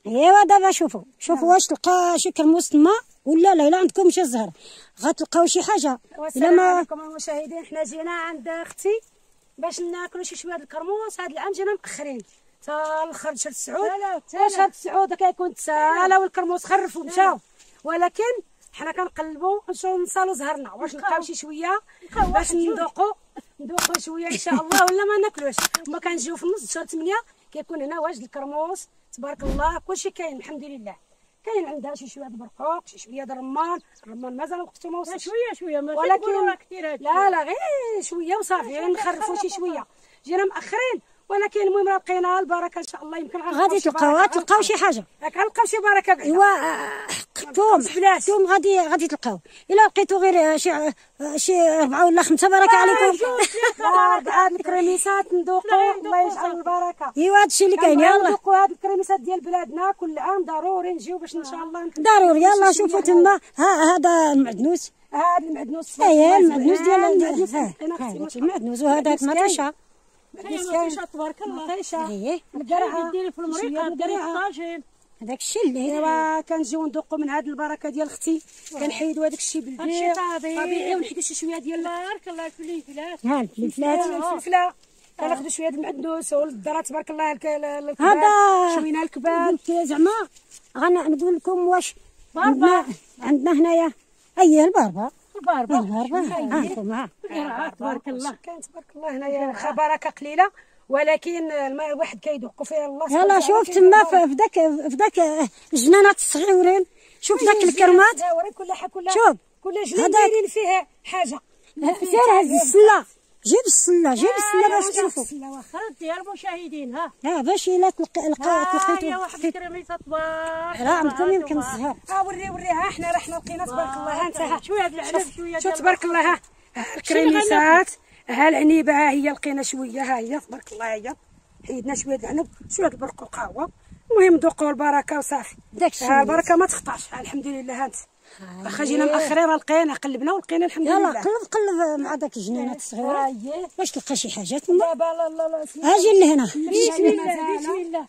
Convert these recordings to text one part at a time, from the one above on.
ايوا دابا شوفوا واش تلقى شي كرموس تما ولا لا. الا عندكم شي زهر غتلقاو شي حاجه. الا ما عليكم المشاهدين، حنا جينا عند اختي باش ناكلوا شي شويه د الكرموس. هذا العام جينا مأخرين حتى الاخر شهر 9. شهر 9 كيكون تسالى والكرموس خرف ومشاو، ولكن حنا كنقلبوا نشوفوا نصالوا زهرنا واش نلقاو شي شويه باش ندوقوا شويه ان شاء الله، ولا ما ناكلوش. ما كنجيو في نص شهر 8 كيكون هنا واجد الكرموس تبارك الله. كلشي كاين الحمد لله. كاين عندها شي شويه د البرقوق، شي شويه د الرمان مازال وقته ما وصلش شويه ماشي ولكن كثير هادشي. لا غير شويه وصافي، نخرفوا شي شويه. جينا مأخرين ولكن المهم راه لقينا البركه ان شاء الله. يمكن غادي تلقاو شي حاجه. غنلقاو شي بركه بعدا. ايوا حقتوم غادي تلقاو. الا لقيتو غير شي 4 ولا 5 بركه عليكم. هاد الكريميسات ندوقوا الله يجعل البركه. ايوا هادشي اللي كاين. يلاه ندوقوا هاد الكريميسات ديال بلادنا كل عام ضروري نجيو باش ان شاء الله ضروري. يلاه شوفوا تما هذا المعدنوس. هاد المعدنوس. اييه المعدنوس ديال المعدنوس. وهذاك مطيشه تبارك الله. اييه القرعه ديري في المريقه ديري في الطاجين. هذاك الشيء اللي ايوا كنجيو ندوقوا من هاد البركه ديال اختي. كنحيدوا هذاك الشيء بالبيع طبيعي ونحيدوا شي شويه ديال بارك الله الفليفلات. ها الفلفلات الفلفله. كناخذوا شويه د المعدنوس والذره تبارك الله. هذا شوينا الكباب زعما غنقول لكم واش عندنا هنايا. اييه الباربه تبارك الله. كاين تبارك الله هنايا واخا بركه قليله ولكن الماء الواحد كيدوقوا فيه الله. يلا شوف تما في ذاك الجنانات الصغيورين. شوف ذاك الكرمات. شوف كل جنان دايرين فيه حاجه. سير هز السله. جيب السله باش تشوفوا. واخا ديال المشاهدين ها باش الا لقيتو يا واحد الكريميسه تبارك راه عندكم يمكن الزهر. وريها حنا لقينا تبارك الله. ها انت شويه د العنب شويه شوف تبارك الله. ها الكريميسات ها العنيبه ها هي لقينا شويه. ها هي تبارك الله. هي حيدنا شويه د العنب شويه د البرقوق. ها هو المهم ذوقوا البركه وصافي. البركه ما تخطاش. الحمد لله. ها انت واخا جينا مأخرين راه لقينا قلبنا ولقينا الحمد لله. يلا قلب مع داك الجنينات الصغيره باش تلقى شي حاجه تما. دابا لا اجي لهنا. بسم الله.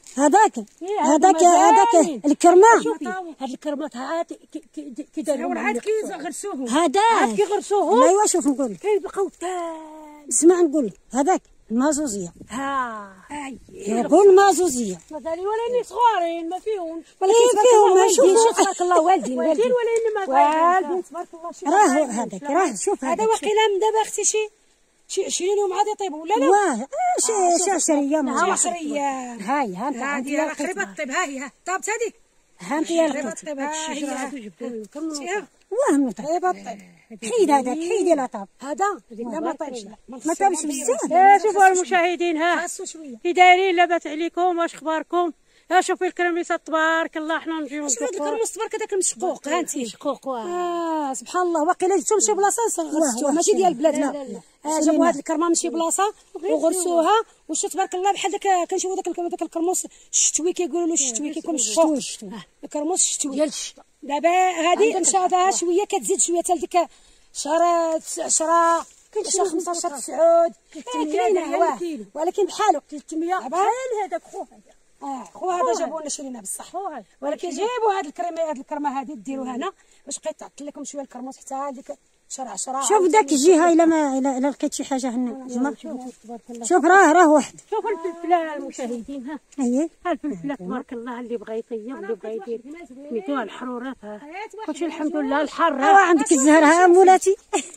هذاك الكرمه. هاد الكرمات عاد كيديروا عاد كيغرسوهم. هذاك كيغرسوهم. ايوا شوف نقول لك كيبقاو اسمع نقول لك هذاك المازوزيه. يقول المازوزيه مازال ولاني صغارين ما فيهمش. ولكن فيهم شوفوا تبارك الله والدين ولاني ما تبارك الله. راه هذاك راه شوف هذا واقيلا من دابا اختي شي 20 يوم عاد يطيبوا ولا لا؟ واه شي 10 ايام. 10 ايام. هاي ها انت هذه راه قريبه الطيب. ها هي طابت هذيك. ها انت يا قريبه الطيب. ها هي واه قريبه الطيب. حيد هذاك حيدي لا طاب. هذا لا ما طيبش. ما طابش بزاف. شوفوا المشاهدين ها كي دايرين لاباس عليكم واش اخباركم. شوفي الكريميسات تبارك الله. حنا نجيو شوفي هذاك الكرموس تبارك هذاك المشقوق. ها انت مشقوق سبحان الله. واقيلا جبتو من شي بلاصه غرستوها ماشي ديال بلادنا. جابوا هاد الكرمه من شي بلاصه وغرسوها وشتو تبارك الله بحال داك كنشوفوا داك الكرموس الشتوي كيقولوا له الشتوي كيكون مشقوق. الكرموس الشتوي ديال الشتا. دابا هذه نشاطها شويه كتزيد شويه حتى لديك شهر 10 شهر 15 9 كاينه ولكن بحالو 300 بحال هذاك خو خو هذا جابوا لنا شرينا بصح. ولكن جيبوا هاد الكرمه هذه ديروها هنا باش بقيت تعطل لكم شويه الكرموس حتى هذيك شهر 10. شوف داك الجهه الا لقيت شي حاجه هنا شوف راه واحد. شوف الفلفله المشاهدين ها. اييه ها الفلفله تبارك الله. اللي بغى يطيب اللي بغى يدير سميتوها الحرورات. ها كلشي الحمد لله الحر. عندك الزهر ها مولاتي.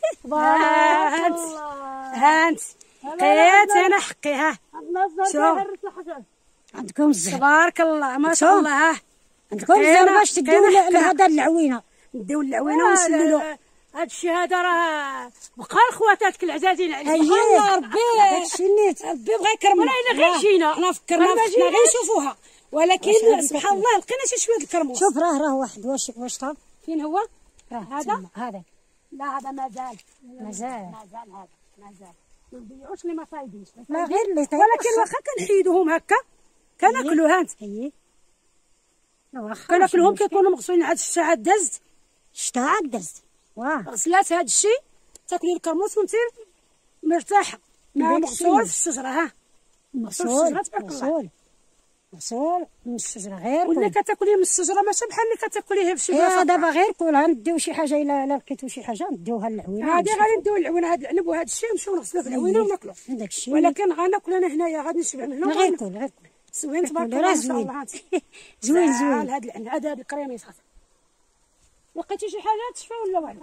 ها انت لقيت انا حقي. ها شوف عندكم الزهر تبارك الله ما شاء الله. ها عندكم الزهر باش تديو لهذا العوينه. نديو العوينه ونسللو. هاد الشيء هذا راه بقى لخواتاتك العزازين عليك. الله ربي هادشي نيت ربي بغا يكرمنا. ولا غير جينا حنا فكرنا غير نشوفوها ولكن سبحان الله لقينا شي شويه د الكرموس. شوف راه واحد واش طاب. فين هو؟ هذا لا هذا مازال هذا مازال ما نضيعوش اللي ما طايبينش. لا غير اللي طايب ولكن واخا كنحيدوهم هكا كناكلو. ها انت كناكلوهم كيكونوا مغسولين عاد الساعه دازت الشتا عاد دازت. غسلات هاد الشيء تاكلي الكرموس وانت مرتاحه. مغسول في الشجره. ها مغسول تبارك الله. مغسول من الشجره غير واللي كتاكليه من الشجره ماشي بحال اللي كتاكليه في شي بلاصه. دابا غير كلها نديو شي حاجه الا لقيتو شي حاجه نديوها للعوينه. هادي غادي نديو العوينه، هاد العنب وهاد الشيء نمشيو نغسلوه في العوينه وناكلوه. داك الشيء ولكن غناكل انا هنايا غادي نشبع منه. غير كل غير زوين تبارك الله ما شاء الله. زوين هاد العنب هاد الكريميس. لقيتي شي حاجه تشفى ولا والو؟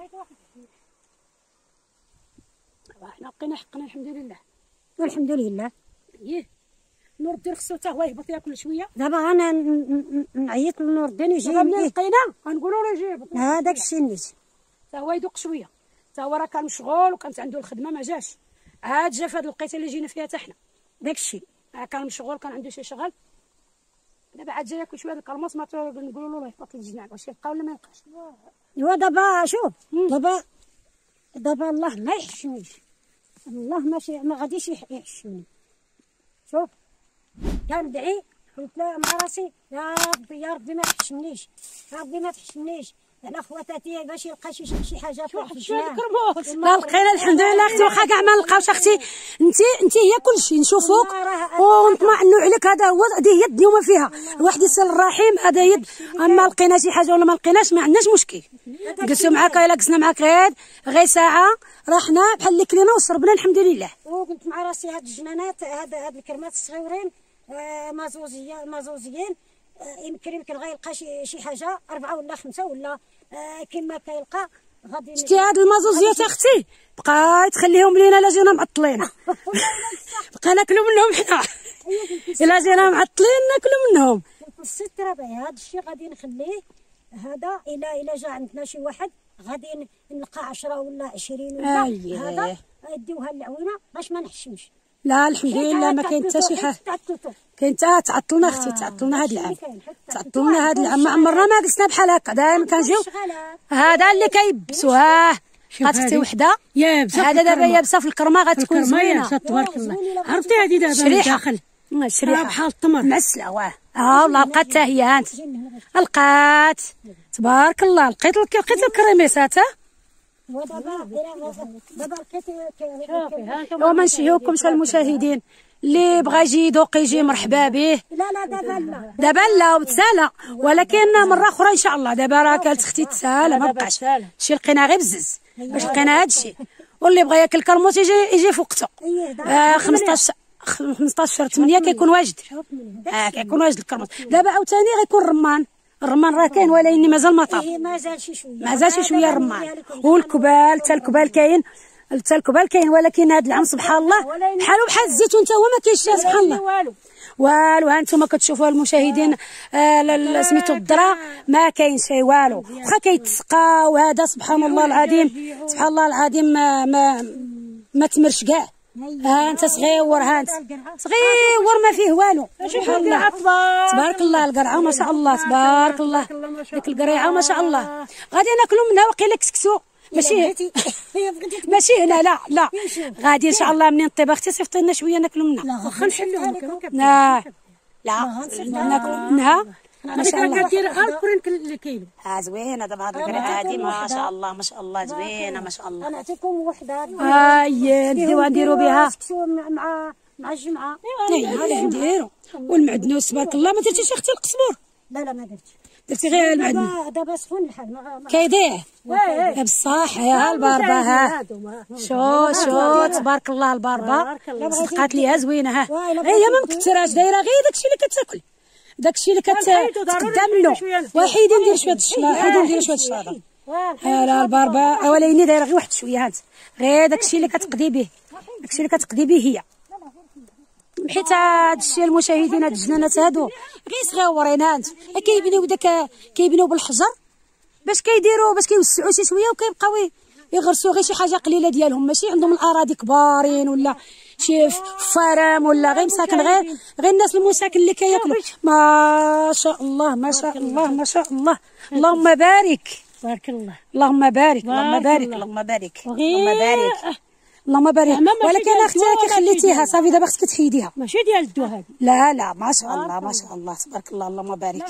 حنا لقينا حقنا الحمد لله. والحمد لله. نور الدين خصو حتى هو يهبط ياكل شويه. دابا انا نعيط لنور الدين يجي. دابا ملي لقينا غنقولوا له يجي. هذاك الشيء نيت حتى هو يذوق شويه، حتى هو راه كان مشغول وكانت عنده الخدمه ما جاش. عاد جا في هاد الوقيته اللي جينا فيها حتى حنا. داك الشيء كان مشغول، كان عنده شي شغل. دابا عاد جا ياكل شويه الكرموس، ما نقولوا له يهبط للجناع واش يبقى ولا ما يبقاش. ايوا دابا شوف دابا الله ما يحشمنيش، الله ماشي ما غاديش يحشمني. شوف كندعي قلت له مع راسي يا ربي يا ربي ما تحشمنيش، يا ربي ما تحشمنيش على خواتاتي باش يلقى شي حاجه في الجنان. لا لقينا الحمد لله اختي، واخا كاع ما نلقاوش اختي. انت هي كلشي نشوفوك ونطمئنوا عليك. هذا هو، هذه هي الدنيا وما فيها. الواحد يصل الرحيم، هذا هي. اما لقينا شي حاجه ولا ما لقيناش ما عندناش مشكل. جلسوا معاك الا جلسنا معاك غير ساعه رحنا بحال اللي كلينا وشربنا الحمد لله. وقلت مع راسي هاد الجنانات هاد الكرمات الصغيورين مازوزيين يمكن غيلقى شي حاجه 4 ولا 5 ولا كما كيلقى غادي. شتي هاد المازوزيات اختي بقاي تخليهم لينا الا جينا معطلين. بقى ناكلوا منهم حنا الا جينا معطلين ناكلوا منهم. الست ربعي هاد الشيء غادي نخليه هذا الا جا عندنا شي واحد غادي نلقى 10 ولا 20 ولا هذا يديوها للعوينه باش ما نحشمش. لا الحمد لله ما كاين حتى شي حاجه. كاين تعطلنا اختي، تعطلنا هاد العام، تعطلنا هاد العام. ما عمرنا ما جلسنا بحال هكا، دائما كنجيو. هذا اللي كيبسوه غتختي وحده يابسه. هذا دابا يابسه في الكرمه غتكون زوينه تبارك الله. عرفتي هذه دابا من داخل شريحه بحال التمر معسله. والله لقات حتى هي هانت لقات تبارك الله. لقيت الكريميسات. دابا لقيت وما نشهيوكمش المشاهدين، اللي بغى يجي يذوق يجي مرحبا به. لا دابا لا وتسالى، ولكن مره اخرى ان شاء الله. دابا راه كانت اختي تسالى ما بقاش شي، لقينا غير بزز باش لقينا هذا الشيء. واللي بغى ياكل كرموس يجي في وقته. 15 8 كيكون واجد. كيكون واجد الكرموس. دابا عاوتاني غيكون الرمان راه كاين، ولكن مازال ما طاب، مازال شي شويه الرمان. والكبال حتى الكبال كاين، ولكن هذا العام سبحان الله بحالو بحال الزيتون حتى هو ما كاينش سبحان الله والو. ها انتم كتشوفوا المشاهدين سميتو الذره ما كاين شي والو، واخا كيتسقى وهذا سبحان الله العظيم، سبحان الله العظيم ما تمرش كاع. ها انت صغيور، ها انت صغيور ما فيه والو. سبحان الله تبارك الله. القرعه ما شاء الله تبارك الله. ديك القريعه ما شاء الله غادي ناكلوا منها. وقيله كسكسو ماشي هنا، لا غادي ان شاء الله منين طيب اختي صيفطي لنا شويه ناكلوا منها. واخا نحلوهم لا ناكلوا منها ما شاء الله. كدير غير كورين الكيلو. زوينه دابا هاد القريعه هادي ما شاء الله ما شاء الله زوينه ما شاء الله. نعطيكم وحده نديروا بها مع الجمعه. ايوا نديروا. والمعدنوس تبارك الله ما درتيش اختي القزبور؟ لا ما درتش، درتي غير المعدن. دابا سخون الحال كيضيع بصح. يا الباربه ها شو تبارك الله. الباربه صدقات ليها زوينه. ها هي ما مكثراش، دايره غير داكشي اللي كتاكل، داكشي اللي كتقدم له. وحيدي ندير شويه الشلا، وحيدي ندير شويه الشلاضه. لا الباربه وليني دايره غير واحد شويه. هانت غير داكشي اللي كتقضي به، داكشي اللي كتقضي به هي. حيت هادشي المشاهدين هاد الجنانات هادو غير صغيورين. هانت كيبنيو بالحجر باش كيوسعوا شي شويه وكيبقاو يغرسوا غير شي حاجه قليله ديالهم، ماشي عندهم الاراضي كبارين ولا شي فرام ولا غير مساكن، غير الناس المساكن اللي كياكلوا. ما شاء الله ما شاء الله ما شاء الله. اللهم بارك بارك الله. اللهم بارك اللهم بارك اللهم بارك اللهم بارك اللهم بارك. ولكن اختي كي خليتيها صافي دابا خصك تحيديها. ماشي ديال الدو هذه. لا ما شاء الله ما شاء الله تبارك الله. اللهم بارك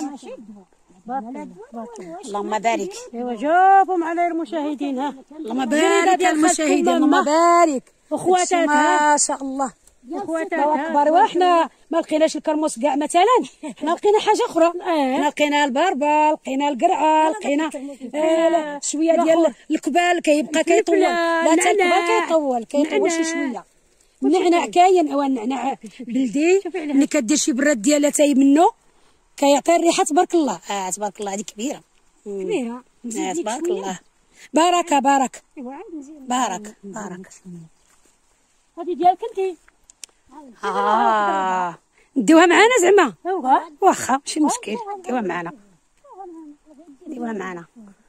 اللهم بارك. ايوا شوفوا معنا المشاهدين. ها اللهم بارك المشاهدين اللهم بارك وخواتاتها ما شاء الله وخواتك كبار. وحنا ما لقيناش الكرموس كاع مثلا، حنا لقينا حاجه اخرى. حنا لقينا البربه، لقينا القرعه، لقينا شويه ديال الكبال كيبقى كيطول. لا حتى الكبال كيطول شي شويه. النعناع كاين، النعناع بلدي ملي كدير شي براد ديالها تاي منه كيعطي الريحه تبارك الله. تبارك الله هذه كبيره كبيره. تبارك الله. بركه بركه بركه بركه. هذه ديالك انت. نديوها معانا زعما. واخا ماشي مشكل، نديوها معانا نديوها معانا.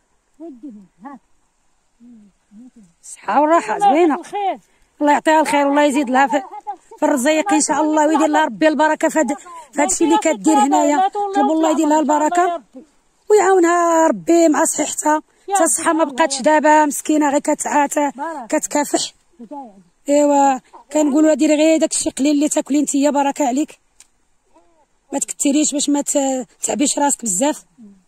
الصحه والراحه زوينه. الله يعطيها الخير والله يزيد لها في الرزيق ان شاء الله، ويدير لها ربي البركه في هذا الشيء اللي كدير هنايا. طلبوا الله يدير لها البركه ويعاونها ربي مع صحتها. حتى الصحه ما بقاتش دابا مسكينه، غير كتعاتى كتكافح. ايوا كنقولوا ديري غير داك الشيء قليل اللي تاكلي نتيا، بركه عليك، ما تكثريش باش ما تعبيش راسك بزاف.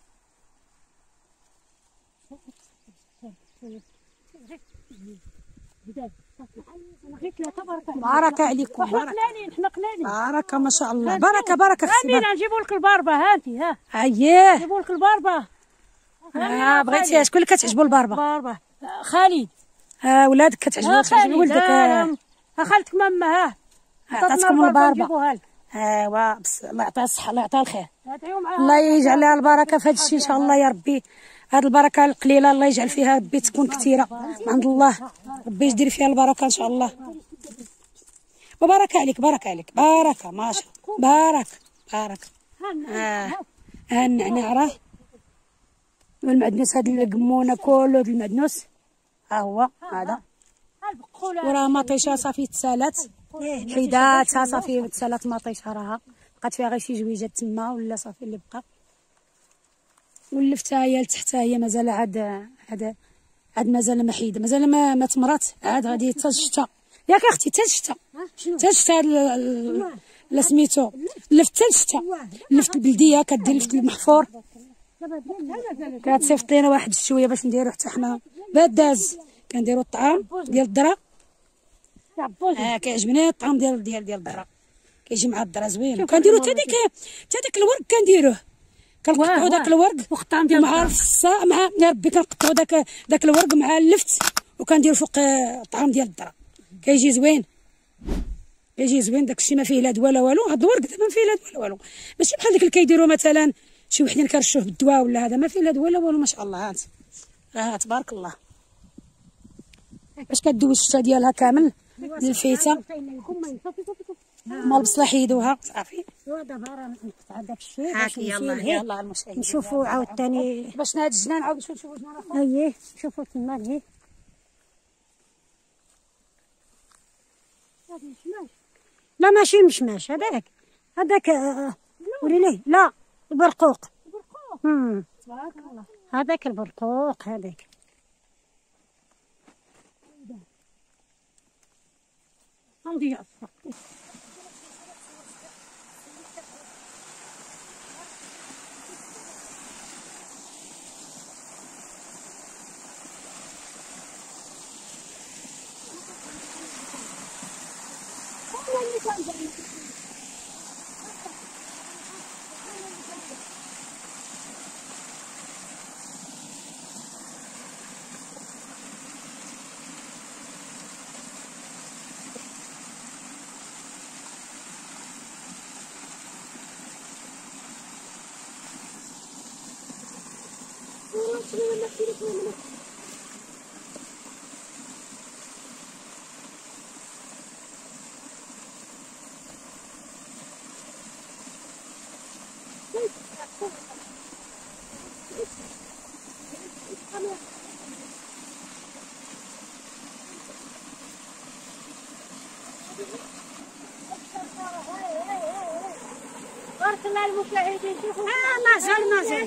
بركه عليكم. بركه ما شاء الله. بركه بركه اختي. نجيبوا لك الباربه. ها انت ها اييه نجيبوا لك الباربه. بغيتيها؟ شكون اللي كتعجبو الباربه؟ باربه خالد. ولادك كتعجبو ولدك؟ خالتك ماما. ها عطاتكم الباربه. ايوا بس الله يعطيها الصحه، الله يعطيها الخير، الله يجعل لها البركه في هذا الشيء ان شاء الله يا ربي. هذه البركه القليله الله يجعل فيها ربي تكون كثيره من عند الله، ربي يدير فيها البركه ان شاء الله. وبارك عليك بارك عليك. بركه ما شاء الله. بركه بركه. النعناع راه والمعدنوس، هاد القمونه كله د المعدنوس ها هو هذا. وراه مطيشه صافي تسالات، حيداتها صافي تسالات مطيشه، راها بقات فيها غير شي جويجات تما ولا صافي اللي بقى. واللفتها هي لتحت هي مازال عاد مازال ما حيده، مازال ما تمرات، عاد غادي حتى الشتا ياك اختي، حتى الشتا حتى الشتا لا سميتو اللفت حتى الشتا. اللفت البلديه كدير اللفت المحفور، كتصيفط لينا واحد شويه باش نديرو حتى حنا باد داز. كنديرو الطعام ديال الذره. كيعجبني الطعام ديال الذره، كيجي مع الذره زوين. وكنديرو حتى داك الورق كنديروه، كنقطعو داك الورق والطعم ديال مع الصا مع ربي، كنقطعو داك الورق مع اللفت وكنديرو فوق الطعام ديال الذره، كيجي زوين. كيجي زوين داكشي، ما فيه لا دواء لا والو. هاد الورق ما فيه لا دواء لا والو، ماشي بحال داك اللي كيديروا مثلا شي وحدين كيرشوه بالدواء ولا هذا، ما فيه لا دواء لا والو ما شاء الله. ها تبارك الله. باش كدوي الشتا ديالها كامل الفيته ما البصله حيدوها صافي. دابا راه نقطع داك الشيء هاك يلاه المشاهدين نشوفوا عاوتاني باش هاد الجنان عاود نشوفوا جنان اخرى. اييه شوفوا تما هي لا ماشي مشماش هذاك قولي ليه لا البرقوق. تبارك الله. هذاك البرقوق هذاك نضيع بارك الله المشاهدين. شوفوا مازال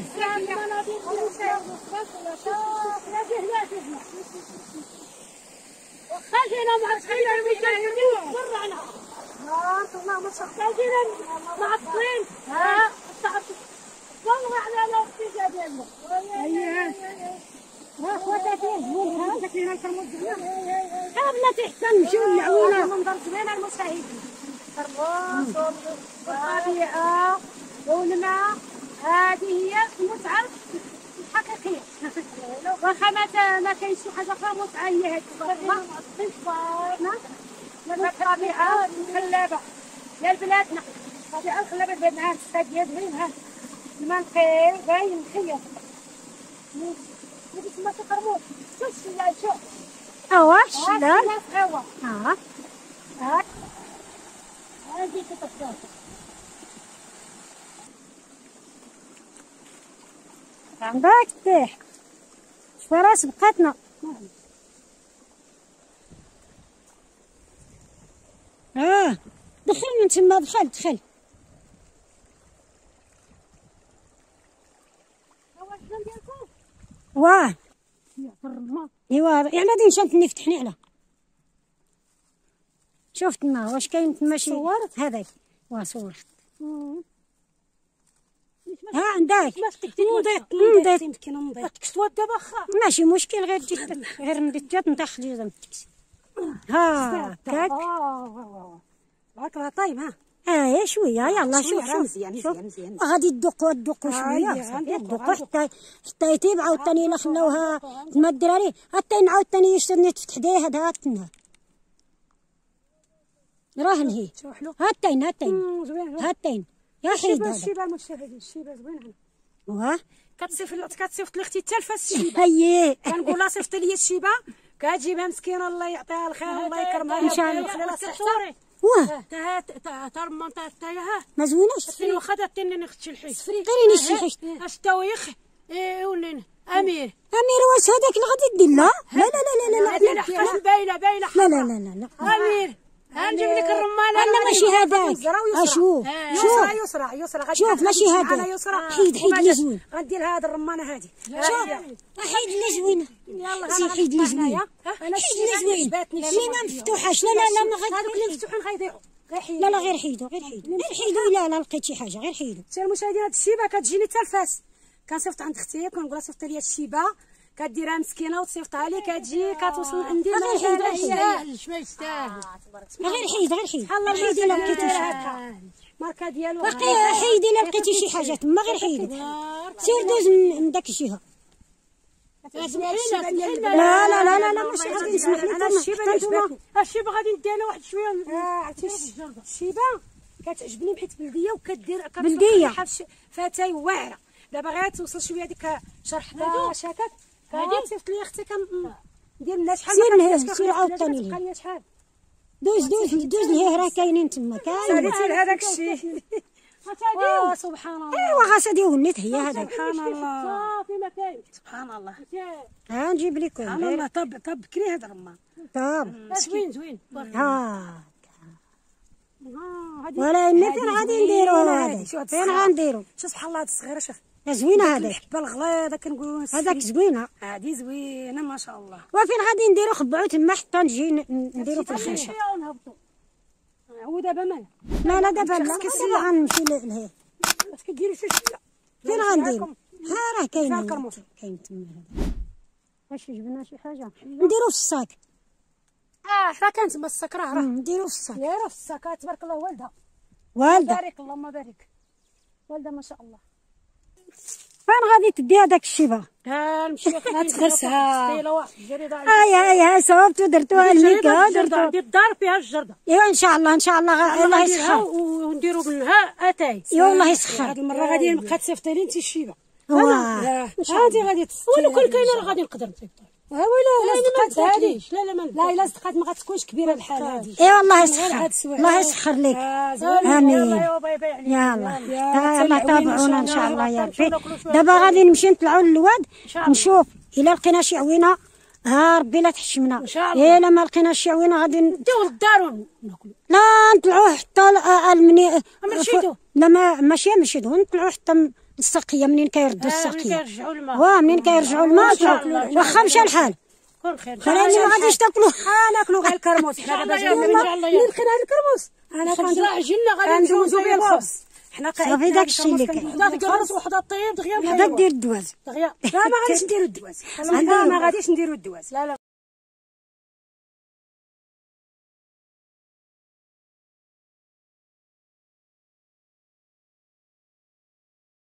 خلينا معطلين المشاهدين برعنا. بارك الله ما شاء الله. خلينا معطلين. ها والله على الاختي ديالنا. ها خواتاتي ها داك اللي نكرمو الدنيا. بلاتي حتى نمشيو نلعبونا منظر زوين المشاهدين. الكرموس والطبيعة والماء، هذه هي المتعة الحقيقية. واخا ما كاينش شي حاجة أخرى متعة هي هذه الطبيعة الخلابة ديال بلادنا، الطبيعة الخلابة ديال بلادنا. هاد الساق ديال زوين، الماء نقي باين مخير. هادي تما كرموس، شوف الشلال شوف. الشلال. هادي كتبقى عندك تيح فراس بقاتنا. دخل من تما، دخل. واه ايوا يعني غادي نمشي نفتح نعله. شوف تما واش كاين تما شي صورت هذاك. صورت. عندك نضيط يمكن نضيط تكسوات دابا خا ماشي مشكل، غير ندير ندخل جوج نتكس. هاكاك راك راه طايب. يا شويه يلا شوف مزيان. غادي تدقوا شويه، يدقوا حتى يطيب. عاوتاني الا خلاوها تما الدراري حتى عاوتاني يشرني تفتح ديه هذا التنه راه نهي. هاتين يا حيد هذا الشيبه المتشابهين. الشيبه زوينه. كتصيفط لي اختي حتى الفاس الشيبه. كنقول لها صيفط لي الشيبه، كتجيبها مسكينه الله يعطيها الخير الله يكرمها ان شاء الله. تا رمان تاعها ما زويناش. واخا تاني اختي الحي قريني شي خشت اش تاويخ ونين امير واش هذاك اللي غادي دير لا باينه لا امير نجيب لك الرمانه. انا ماشي هذاك. شوف شوف ماشي هذاك. حيد لي زوين. غندير هذا الرمانه هذه. حيد لي زوينه. يلا حيد لي زوين. اللي ما مفتوحاش. لا ما غادي اللي مفتوحين غيضيعوا. لا غير حيدوا لا لقيت شي حاجه غير حيدوا. سير المشاهدين، هاد الشيبه كتجيني حتى الفاس. كنصيفط عند اختي كنقول لها صيفط لي الشيبه، كديرها مسكينه وتصيفطها لي، كتجي كتوصل عندي. غير حيد ما يستاهل. غير حيد حيدي الا لقيتي شي حاجه. ماركه ديالو حيدي الا لقيتي شي حاجه تما غير حيدي. سير دوز من داك الجهه. لا ماشي غادي نسمح لك. انا الشيبه غادي ندير لها واحد شويه. عرفتي الشيبه كتعجبني حيت بلديه وكدير بلديه فاتاي واعره. دابا غير توصل شويه ديك شرح 11 هكاك. هادي صيفط لي اختي كندير لنا شحال سير عاوتاني بقى لي شحال. دوز ليه راه كاينين تما كاين. ساليتي هذاك الشيء. سبحان الله. ايوا غاسدي وليت هي هذاك. سبحان الله. صافي ما كاين. سبحان الله. نجيب لكم. سبحان الله. طب بكري هذا الرمان. زوين. ولا فين غادي نديرو هذا؟ فين غنديرو؟ شوف سبحان الله هاد الصغيره. شوف زوينه هذيك. الحبه الغليظه كنقولوا هذاك زوينه. هادي زوينه ما شاء الله. وفين غادي نديرو؟ خبعو تما حتى نجي نديرو في الخنشه. هو دابا مال. لا دابا لا غنمشي لهيه. اش كديري في الشله؟ فين غنديرو؟ راه كاين تما هذا. واش جبنا شي حاجه نديرو في الصاك. حنا كان تما الصاك راه نديرو في الصاك. دايره في الصاك. تبارك الله والده بارك اللهم بارك والده ما شاء الله. فين غادي تدي هذاك الشيبه؟ نمشي غتغرسها واحد الجريده. هاي صوبتو درتوها الميكا درتو عندي الدار فيها الجرده. ايوا ان شاء الله الله يسخر ونديروا منها اتاي. ايوا الله يسخر. هاد المره غادي نبقى تصيفطي لي انت الشيبه. هادي غادي ولو كل كاينه راه غادي نقدر نصيفطها. ولا صدقات هادي. لا الا صدقات ما غتكونش كبيره بحال هادي. ايوا الله يسخر. الله يسخر لك. امين. يلا تابعونا ان شاء الله يا ربي. دابا غادي نمشي نطلعوا للواد نشوف الا لقينا شي عوينه. ربي لا تحشمنا. الا ما لقيناش شي عوينه غادي نديو للدار وناكلو. لا نطلعوا حتى المني. نمشيو. لا ماشي نمشيو نطلعوا حتى السقيه. منين كيردوا السقيه منين كيرجعوا الماء. واخا مشى الحال كون خير. خليني ما غاديش تاكلوا. ناكلوا غير الكرموس. حنا دابا جايين منين لقينا هاد الكرموس. انا كندوزو غادي ندوزو به الخبز. حنا قاعدين صافي داك الشيء اللي كاين. وحده تقرص وحده طيب دغيا وحده دير الدواز. لا ما غاديش نديرو الدواز. ما غاديش نديرو الدواز. لا